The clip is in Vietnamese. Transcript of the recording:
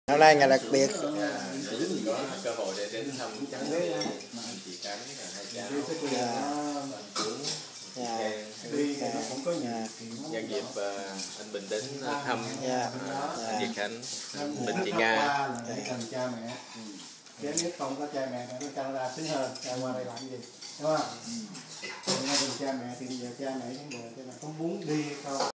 Hôm nay ngày đặc biệt. Có cơ hội để đến thăm cháu chị Khánh và hai cháu. Nhân dịp anh Bình đến thăm anh Việt Khánh, anh Bình chị Nga. Cha mẹ, nếu không có cha mẹ nó Canada xứng hơn, cha qua đây làm gì, đúng không? Cha mẹ thì bây giờ cha mẹ cũng được, cho nên không muốn đi không.